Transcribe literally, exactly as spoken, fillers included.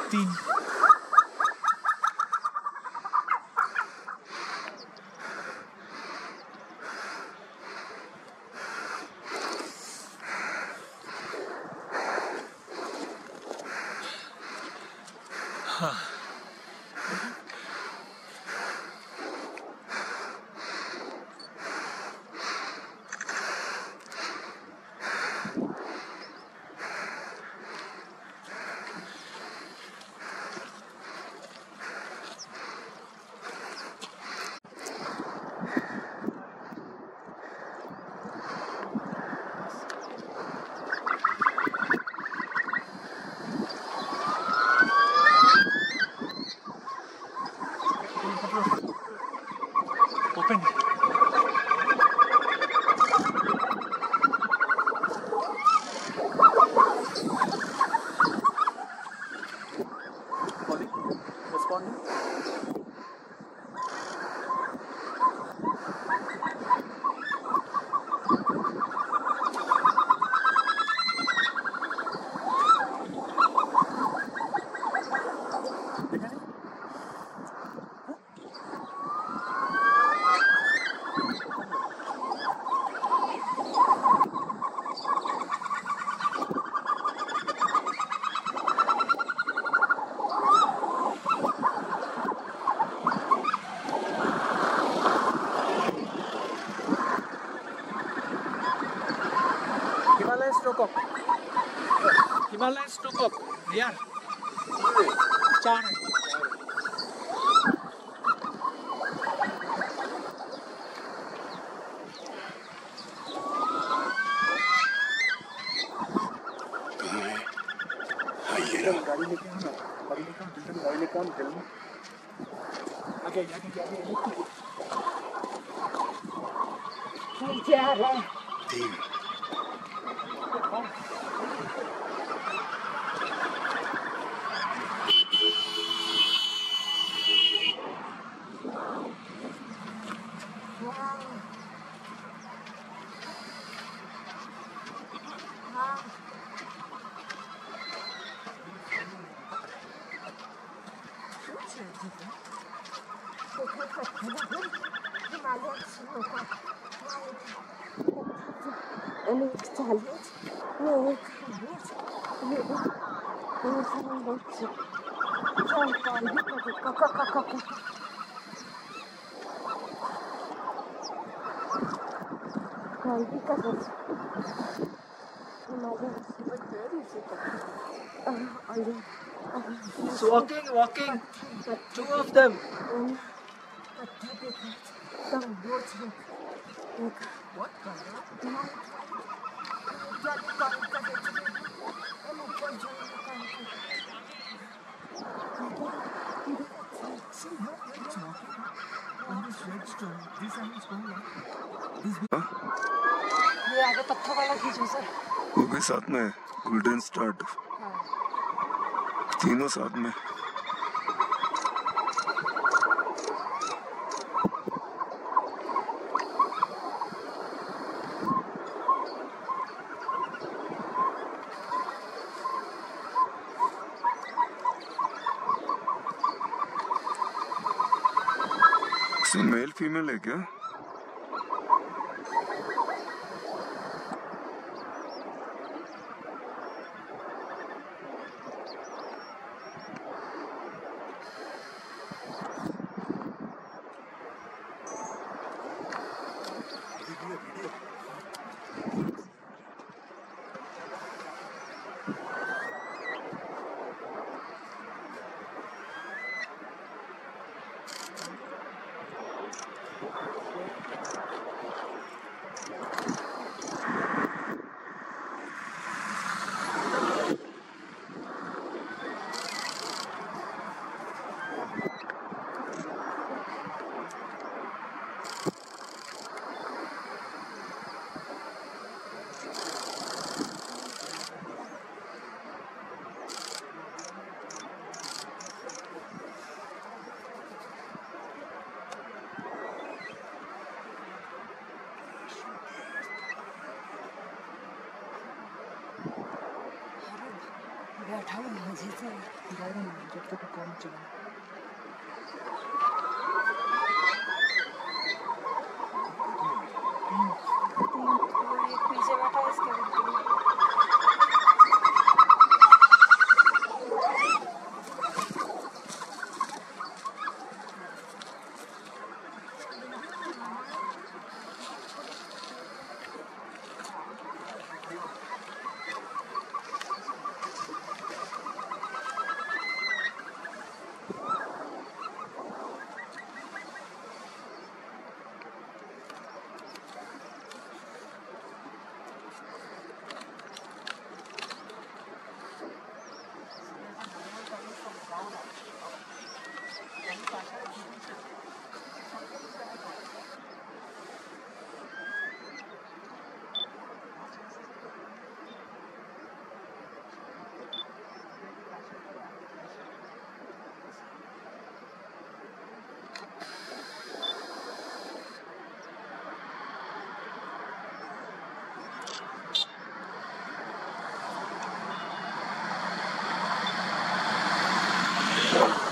तीन। हाँ open. Himalaya Snowcock, Himalaya Snowcock यार चार है। गाड़ी लेके आना, गाड़ी लेके आना, गाड़ी लेके आना, चलो आगे आगे आगे नीचे आ रहा है। तीन It's walking, walking. Two of them. What? ये आगे पत्थर वाला खींचो सर। वो भी साथ में गोल्डन स्टार्ट। तीनों साथ में। मेल फीमेल है क्या? आएगा नहीं जब तक काम चला। एक पीछे बैठा है इसके बिल्कुल। Yeah.